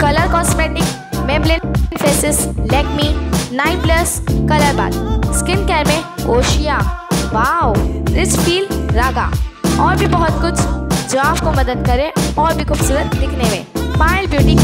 Colour cosmetic, Maybelline faces, Lakme, 9+ colour bar, skin care में Oshea, wow, rich feel, Raaga और भी बहुत कुछ जो आपको मदद करे और भी खूबसूरत दिखने में। पायल ब्यूटी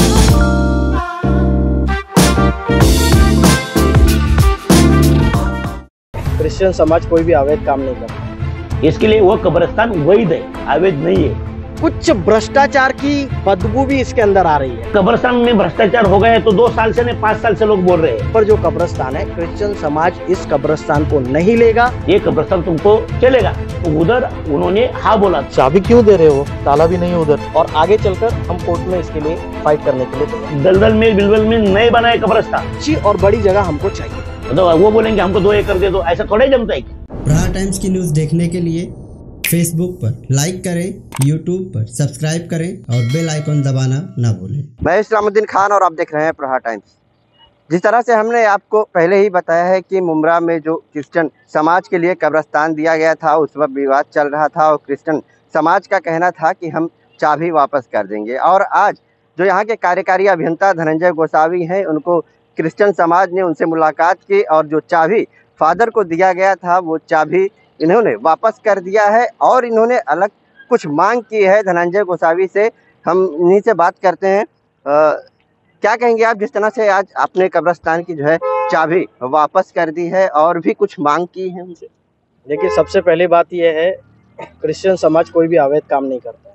क्रिश्चियन समाज कोई भी अवैध काम नहीं करता। इसके लिए वो कब्रिस्तान वैध है, अवैध नहीं है। कुछ भ्रष्टाचार की बदबू भी इसके अंदर आ रही है। कब्रिस्तान में भ्रष्टाचार हो गया है तो 2 साल से नहीं 5 साल से लोग बोल रहे हैं। पर जो कब्रिस्तान है, क्रिश्चियन समाज इस कब्रिस्तान को नहीं लेगा। ये कब्रिस्तान तुमको चलेगा, तो उधर उन्होंने हाँ बोला। चाबी क्यों दे रहे हो? ताला भी नहीं उधर। और आगे चलकर हम कोर्ट में इसके लिए फाइट करने के लिए दलदल में बिलवल में नहीं बनाए कब्रिस्तान। अच्छी और बड़ी जगह हमको चाहिए। तो वो बोलेंगे हमको 2 एकड़ दे दो, ऐसा थोड़ा ही जमता है। प्रहार टाइम्स की न्यूज़ देखने के लिए फेसबुक पर लाइक करें, यूट्यूब पर सब्सक्राइब करें और बेल आइकन दबाना ना भूलें। मैं इस्लामुद्दीन खान और आप देख रहे हैं प्रहार टाइम्स। जिस तरह से हमने आपको पहले ही बताया है कि मुमरा में जो क्रिश्चियन समाज के लिए कब्रिस्तान दिया गया था, उस वक्त विवाद चल रहा था और क्रिश्चियन समाज का कहना था कि हम चाबी वापस कर देंगे। और आज जो यहाँ के कार्यकारी अभियंता धनंजय गोसावी हैं, उनको क्रिश्चियन समाज ने उनसे मुलाकात की और जो चाबी फादर को दिया गया था वो चाबी इन्होंने वापस कर दिया है और इन्होंने अलग कुछ मांग की है धनंजय गोसावी से। हम इन्हीं से बात करते हैं। क्या कहेंगे आप, जिस तरह से आज आपने कब्रिस्तान की जो है चाबी वापस कर दी है और भी कुछ मांग की है उनसे? देखिए, सबसे पहली बात यह है, क्रिश्चियन समाज कोई भी अवैध काम नहीं करता।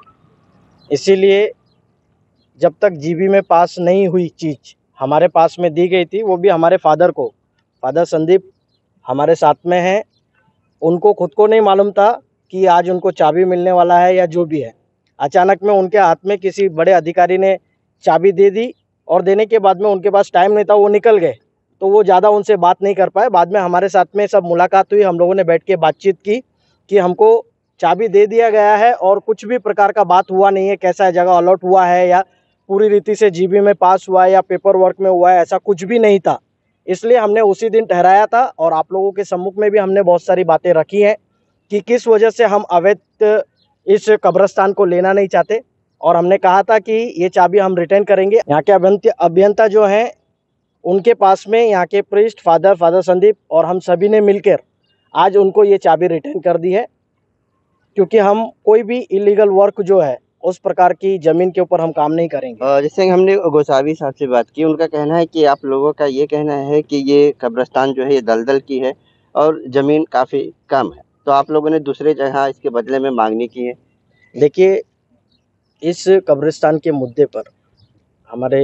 इसीलिए जब तक जीबी में पास नहीं हुई चीज़ हमारे पास में दी गई थी, वो भी हमारे फादर को, फादर संदीप हमारे साथ में हैं, उनको खुद को नहीं मालूम था कि आज उनको चाबी मिलने वाला है या जो भी है। अचानक में उनके हाथ में किसी बड़े अधिकारी ने चाबी दे दी और देने के बाद में उनके पास टाइम नहीं था, वो निकल गए, तो वो ज़्यादा उनसे बात नहीं कर पाए। बाद में हमारे साथ में सब मुलाकात हुई, हम लोगों ने बैठ के बातचीत की कि हमको चाबी दे दिया गया है और कुछ भी प्रकार का बात हुआ नहीं है, कैसा जगह अलॉट हुआ है या पूरी रीति से जीबी में पास हुआ है या पेपर वर्क में हुआ है, ऐसा कुछ भी नहीं था। इसलिए हमने उसी दिन ठहराया था और आप लोगों के सम्मुख में भी हमने बहुत सारी बातें रखी हैं कि किस वजह से हम अवैध इस कब्रिस्तान को लेना नहीं चाहते। और हमने कहा था कि ये चाबी हम रिटर्न करेंगे। यहाँ के अभियंता जो हैं, उनके पास में यहाँ के प्रीस्ट फादर संदीप और हम सभी ने मिलकर आज उनको ये चाबी रिटर्न कर दी है, क्योंकि हम कोई भी इलीगल वर्क जो है उस प्रकार की ज़मीन के ऊपर हम काम नहीं करेंगे। जैसे हमने गोसावी साहब से बात की, उनका कहना है कि आप लोगों का ये कहना है कि ये कब्रिस्तान जो है ये दलदल की है और ज़मीन काफ़ी कम है, तो आप लोगों ने दूसरे जगह इसके बदले में मांगनी की है। देखिए, इस कब्रिस्तान के मुद्दे पर हमारे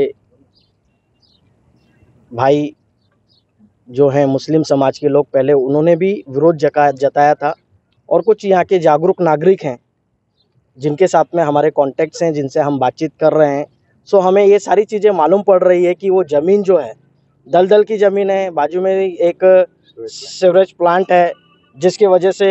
भाई जो हैं मुस्लिम समाज के लोग, पहले उन्होंने भी विरोध जताया था और कुछ यहाँ के जागरूक नागरिक हैं जिनके साथ में हमारे कॉन्टैक्ट्स हैं, जिनसे हम बातचीत कर रहे हैं। सो हमें ये सारी चीज़ें मालूम पड़ रही है कि वो ज़मीन जो है दलदल की ज़मीन है। बाजू में एक सीवरेज प्लांट है जिसकी वजह से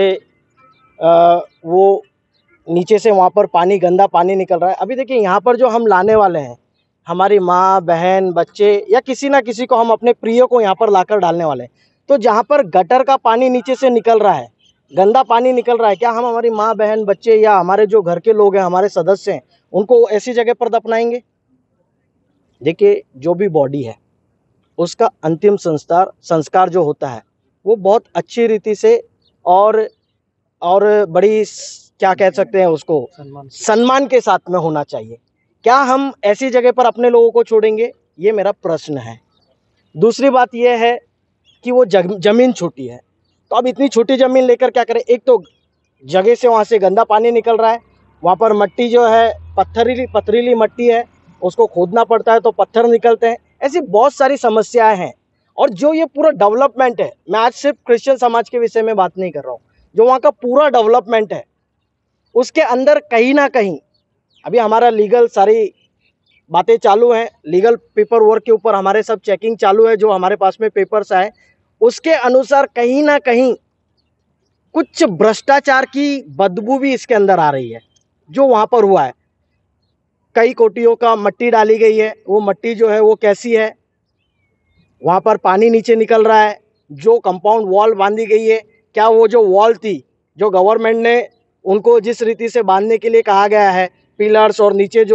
वो नीचे से वहाँ पर पानी, गंदा पानी निकल रहा है। अभी देखिए, यहाँ पर जो हम लाने वाले हैं, हमारी माँ, बहन, बच्चे या किसी ना किसी को हम अपने प्रिय को यहाँ पर लाकर डालने वाले हैं, तो जहाँ पर गटर का पानी नीचे से निकल रहा है, गंदा पानी निकल रहा है, क्या हम हमारी माँ, बहन, बच्चे या हमारे जो घर के लोग हैं, हमारे सदस्य हैं, उनको ऐसी जगह पर दफनाएंगे? देखिए, जो भी बॉडी है उसका अंतिम संस्कार जो होता है वो बहुत अच्छी रीति से और बड़ी, क्या कह सकते हैं उसको, सम्मान के साथ में होना चाहिए। क्या हम ऐसी जगह पर अपने लोगों को छोड़ेंगे? ये मेरा प्रश्न है। दूसरी बात यह है कि वो ज़मीन छोटी है, तो अब इतनी छोटी ज़मीन लेकर क्या करें? एक तो जगह से वहाँ से गंदा पानी निकल रहा है, वहाँ पर मट्टी जो है पथरीली मट्टी है, उसको खोदना पड़ता है तो पत्थर निकलते हैं। ऐसी बहुत सारी समस्याएं हैं। और जो ये पूरा डेवलपमेंट है, मैं आज सिर्फ क्रिश्चियन समाज के विषय में बात नहीं कर रहा हूँ, जो वहाँ का पूरा डेवलपमेंट है उसके अंदर कहीं ना कहीं अभी हमारा लीगल सारी बातें चालू हैं, लीगल पेपर वर्क के ऊपर हमारे सब चेकिंग चालू है। जो हमारे पास में पेपर्स आए उसके अनुसार कहीं ना कहीं कुछ भ्रष्टाचार की बदबू भी इसके अंदर आ रही है। जो वहाँ पर हुआ है, कई कोटियों का मट्टी डाली गई है, वो मट्टी जो है वो कैसी है, वहाँ पर पानी नीचे निकल रहा है। जो कंपाउंड वॉल बांधी गई है, क्या वो जो वॉल थी, जो गवर्नमेंट ने उनको जिस रीति से बांधने के लिए कहा गया है, पिलर्स और नीचे जो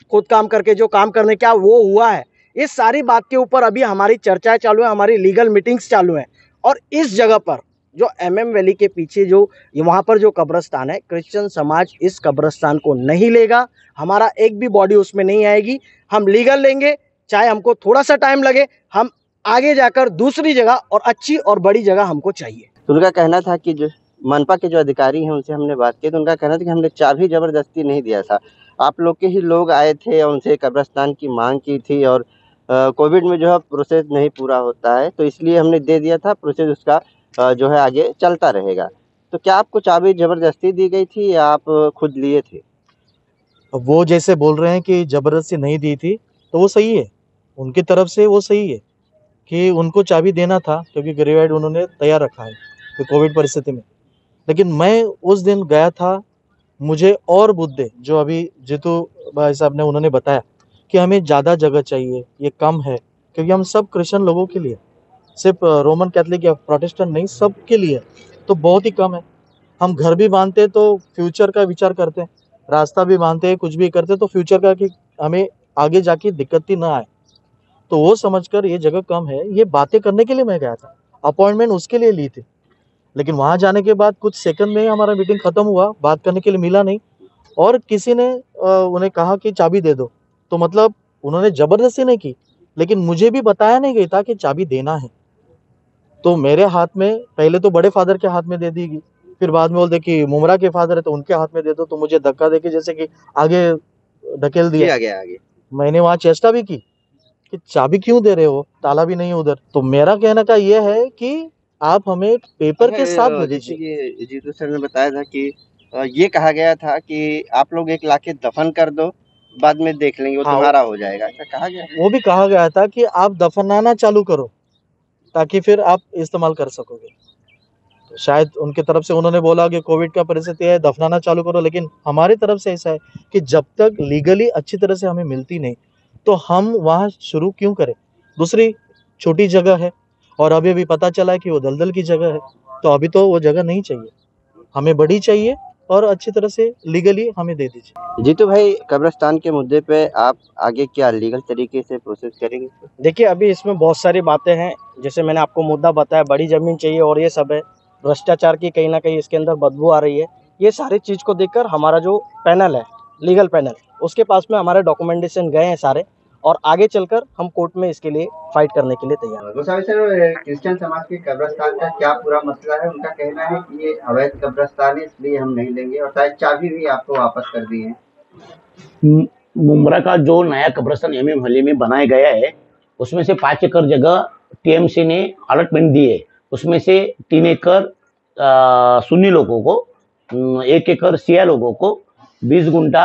खुद काम करके जो काम करने क्या वो हुआ है, इस सारी बात के ऊपर अभी हमारी चर्चाएं चालू है, हमारी लीगल मीटिंग्स चालू हैं। और इस जगह पर जो MM वैली के पीछे जो वहाँ पर जो कब्रिस्तान है, क्रिश्चियन समाज इस कब्रिस्तान को नहीं लेगा, हमारा एक भी बॉडी उसमें नहीं आएगी। हम लीगल लेंगे, चाहे हमको थोड़ा सा टाइम लगे, हम आगे जाकर दूसरी जगह और अच्छी और बड़ी जगह हमको चाहिए। तो उनका कहना था कि जो मनपा के जो अधिकारी हैं उनसे हमने बात की, तो उनका कहना था कि हमने चाबी जबरदस्ती नहीं दिया था, आप लोग के ही लोग आए थे और उनसे कब्रिस्तान की मांग की थी और कोविड में जो है प्रोसेस नहीं पूरा होता है तो इसलिए हमने दे दिया था, प्रोसेस उसका जो है आगे चलता रहेगा। तो क्या आपको चाबी जबरदस्ती दी गई थी या आप खुद लिए थे? वो जैसे बोल रहे हैं कि जबरदस्ती नहीं दी थी, तो वो सही है, उनकी तरफ से वो सही है कि उनको चाबी देना था, क्योंकि ग्रेवाइड उन्होंने तैयार रखा है तो कोविड परिस्थिति में। लेकिन मैं उस दिन गया था, मुझे और मुद्दे जो अभी जीतू भाई साहब ने उन्होंने बताया कि हमें ज़्यादा जगह चाहिए, ये कम है, क्योंकि हम सब क्रिश्चियन लोगों के लिए, सिर्फ रोमन कैथलिक या प्रोटेस्टेंट नहीं, सब के लिए तो बहुत ही कम है। हम घर भी बांधते तो फ्यूचर का विचार करते हैं, रास्ता भी बांधते हैं, कुछ भी करते तो फ्यूचर का कि हमें आगे जाके दिक्कत ही ना आए, तो वो समझकर ये जगह कम है, ये बातें करने के लिए मैं गया था, अपॉइंटमेंट उसके लिए ली थी। लेकिन वहाँ जाने के बाद कुछ सेकंड में ही हमारा मीटिंग खत्म हुआ, बात करने के लिए मिला नहीं, और किसी ने उन्हें कहा कि चाबी दे दो, तो मतलब उन्होंने जबरदस्ती नहीं की, लेकिन मुझे भी बताया नहीं गया था कि चाबी देना है। तो मेरे हाथ में पहले तो बड़े फादर के हाथ में दे दी गई, फिर बाद में बोलते कि मुमरा के फादर है तो उनके हाथ में दे दो, तो मुझे धक्का देके जैसे कि आगे ढकेल दिया। आगे मैंने वहाँ चेष्टा भी की कि चाबी क्यों दे रहे हो, ताला भी नहीं उधर। तो मेरा कहना का ये है कि आप हमें पेपर के साथ दे जैसे दीजिए। कि जीतू सर ने बताया था कि ये कहा गया था कि आप लोग एक लाके दफन कर दो, बाद में देख लेंगे, वो हाँ, तुम्हारा हो जाएगा, ऐसा कहा गया। वो भी कहा गया था कि आप दफनाना चालू करो ताकि फिर आप इस्तेमाल कर सकोगे। तो शायद उनकी तरफ से उन्होंने बोला कि कोविड का परिस्थिति है, दफनाना चालू करो, लेकिन हमारी तरफ से ऐसा है कि जब तक लीगली अच्छी तरह से हमें मिलती नहीं तो हम वहाँ शुरू क्यों करें। दूसरी छोटी जगह है और अभी अभी पता चला है कि वो दलदल की जगह है, तो अभी तो वो जगह नहीं चाहिए, हमें बड़ी चाहिए और अच्छी तरह से लीगली हमें दे दीजिए। जीतू भाई, कब्रिस्तान के मुद्दे पे आप आगे क्या लीगल तरीके से प्रोसेस करेंगे? देखिए, अभी इसमें बहुत सारी बातें हैं, जैसे मैंने आपको मुद्दा बताया, बड़ी ज़मीन चाहिए और ये सब है, भ्रष्टाचार की कहीं ना कहीं इसके अंदर बदबू आ रही है। ये सारी चीज़ को देखकर हमारा जो पैनल है, लीगल पैनल, उसके पास में हमारे डॉक्यूमेंटेशन गए हैं सारे, और आगे चलकर हम कोर्ट में इसके लिए फाइट करने के लिए तैयार हैं। गोसावी सर, क्रिश्चियन समाज के कब्रिस्तान का क्या पूरा मसला है? उनका कहना है कि ये अवैध कब्रिस्तान है, इसलिए हम नहीं लेंगे, और शायद चाबी भी आपको वापस कर दी है। मुमरा का जो नया कब्रिस्तान MM वैली में बनाया गया है, उसमें से 5 एकड़ जगह TMC ने अलॉटमेंट दी है। उसमें से 3 एकड़ सुन्नी लोगों को, 1 एकड़ शिया लोगों को, 20 गुंठा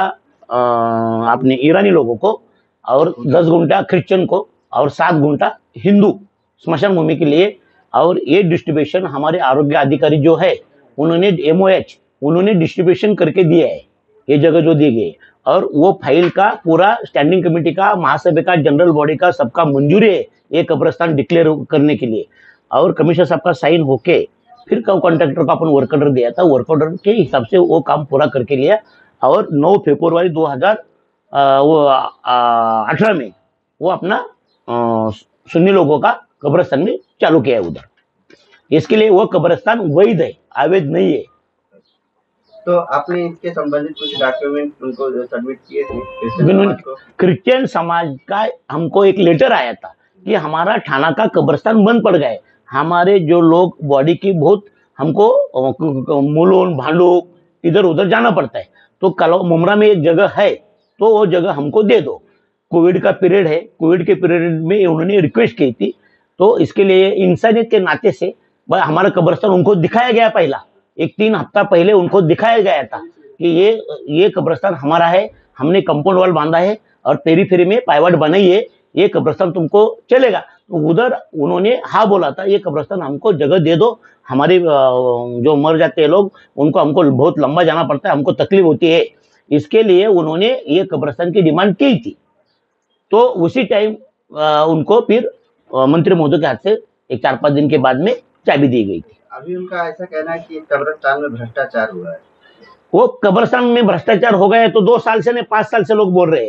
अपने ईरानी लोगों को, और 10 गुंठा क्रिश्चियन को, और 7 गुंठा हिंदू स्मशान भूमि के लिए। और ये डिस्ट्रीब्यूशन हमारे आरोग्य अधिकारी जो है उन्होंने MOH उन्होंने डिस्ट्रीब्यूशन करके दिया है, ये जगह जो दी गई। और वो फाइल का पूरा स्टैंडिंग कमेटी का, महासभा का, जनरल बॉडी का सबका मंजूरी है ये कब्रिस्तान डिक्लेयर करने के लिए। और कमिश्नर साहब का साइन होके फिर कॉन्ट्रैक्टर को अपन वर्क ऑर्डर दिया था, वर्क ऑर्डर के हिसाब से वो काम पूरा करके लिया। और 9 फरवरी 2018 में वो अपना सुन्नी लोगों का कब्रिस्तान में चालू किया है उधर। इसके लिए वो कब्रिस्तान वैध है, अवैध नहीं है। तो आपने इसके संबंधित कुछ डॉक्यूमेंट उनको सबमिट किए थे? क्रिश्चियन समाज का हमको एक लेटर आया था कि हमारा थाना का कब्रिस्तान बंद पड़ गया है, हमारे जो लोग बॉडी की बहुत हमको मुलुंड भांडुप इधर उधर जाना पड़ता है, तो कल मुमरा में एक जगह है तो वो जगह हमको दे दो। कोविड का पीरियड है, कोविड के पीरियड में उन्होंने रिक्वेस्ट की थी, तो इसके लिए इंसानियत के नाते से हमारा कब्रिस्तान उनको दिखाया गया। पहला 3 हफ्ता पहले उनको दिखाया गया था कि ये कब्रिस्तान हमारा है, हमने कंपाउंड वॉल बांधा है और पेरीफेरी में पाइवट बनाई है, ये कब्रिस्तान तुमको चलेगा। तो उधर उन्होंने हाँ बोला था, ये कब्रिस्तान हमको जगह दे दो, हमारे जो मर जाते हैं लोग उनको हमको बहुत लंबा जाना पड़ता है, हमको तकलीफ होती है, इसके लिए उन्होंने ये कब्रिस्तान की डिमांड की थी। तो उसी टाइम उनको फिर मंत्री महोदय के हाथ से 4-5 दिन के बाद में चाबी दी गई थी। अभी उनका ऐसा कहना है कि कब्रिस्तान में भ्रष्टाचार हुआ है। वो कब्रिस्तान में भ्रष्टाचार हो गया तो 2 साल से नहीं 5 साल से लोग बोल रहे हैं।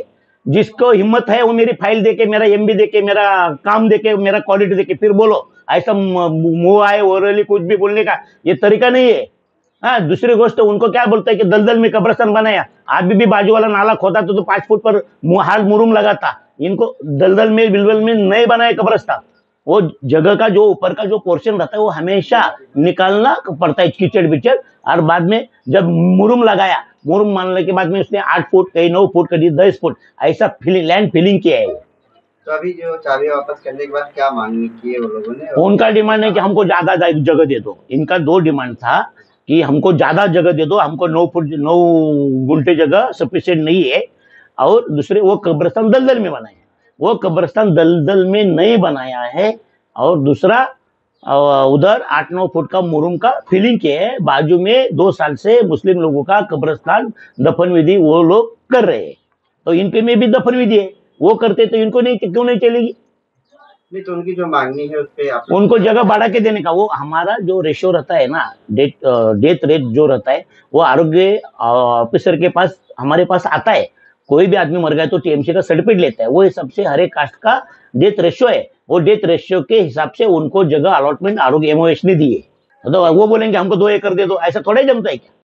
जिसको हिम्मत है वो मेरी फाइल देके, मेरा एमबी देके, मेरा काम देके, मेरा क्वालिटी देके फिर बोलो। ऐसा मुंह आए ओरली कुछ भी बोलने का ये तरीका नहीं है। हाँ, दूसरी गोष्ट उनको क्या बोलता है कि दलदल में कब्रिस्तान बनाया, अभी भी बाजू वाला नाला खोदा तो 5 फुट पर हाल मुरुम लगाता। इनको दलदल में बिलबल में नहीं बनाया कब्रिस्तान। वो जगह का जो ऊपर का जो पोर्शन रहता है वो हमेशा निकालना पड़ता है, कीचड़ बिचड़। और बाद में जब मुरुम लगाया, मुरुम मानने के बाद में उसने 8 फुट, कहीं 9 फुट, कहीं 10 फुट ऐसा लैंड फिलिंग किया है। तो अभी जो चाबी वापस करने के बाद क्या मांग की है वो लोगों ने? उनका डिमांड है कि हमको ज्यादा जगह दे दो। इनका 2 डिमांड था कि हमको ज्यादा जगह दे दो, हमको 9 फुट 9 गुंठे जगह सफिशिएंट नहीं है। और दूसरे वो कब्रिस्तान दलदल में बनाया, वो कब्रिस्तान दलदल में नहीं बनाया है। और दूसरा उधर 8-9 फुट का मुरुम का फिलिंग किया है। बाजू में 2 साल से मुस्लिम लोगों का कब्रिस्तान दफन विधि वो लोग कर रहे हैं, तो इनके में भी दफन विधि है, वो करते तो इनको नहीं, क्यों नहीं चलेगी? नहीं तो उनकी जो मांगनी है उस पे आप उनको जगह बढ़ा के देने का। वो हमारा जो रेशो रहता है ना, डेथ रेट जो रहता है, वो आरोग्य ऑफिसर के पास हमारे पास आता है। कोई भी आदमी मर गया तो टीएमसी का सर्टिफिकेट लेता है। वो हिसाब से हर एक कास्ट का डेथ रेशियो है, वो डेथ रेशियो के हिसाब से उनको जगह अलॉटमेंट आरोग्य एमओएस ने दी है। तो वो बोलेंगे हमको 2 एकड़ दे दो, ऐसा थोड़ा ही जमता है क्या?